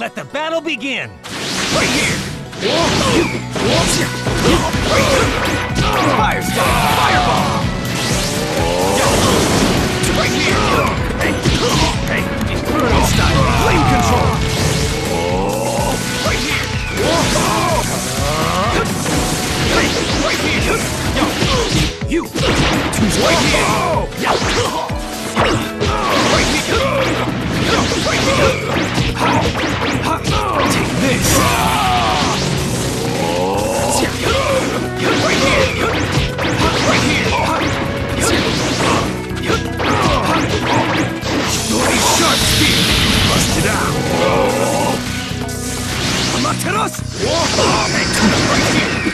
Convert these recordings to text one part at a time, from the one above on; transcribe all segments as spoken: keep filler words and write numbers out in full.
Let the battle begin! Right here! Fire style! Fireball! Right here! Hey! Hey! Inferno style! Flame control! Right here! Hey! Right here! You! Right here! Right here! Right here! Take this! Right here! Right here! Story sharp speed! Bust it out! Amaterasu! Right here!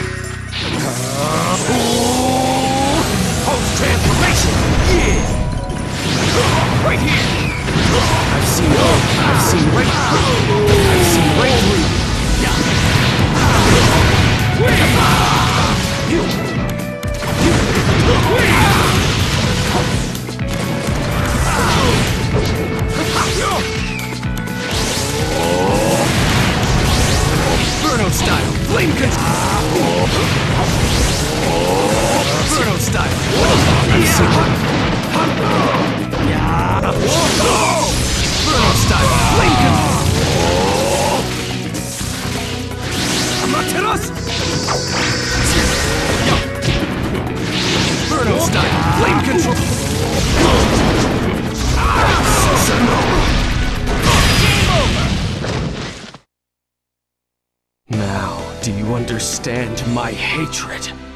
Post-transformation! Yeah! Right here! I've seen all. I've seen right through. I've seen right through. You. Inferno style. Flame control. Inferno style. I've seen it. Yeah. Inferno style. Flame control. Amaterasu. Inferno style. Flame control. Game over. Now, do you understand my hatred?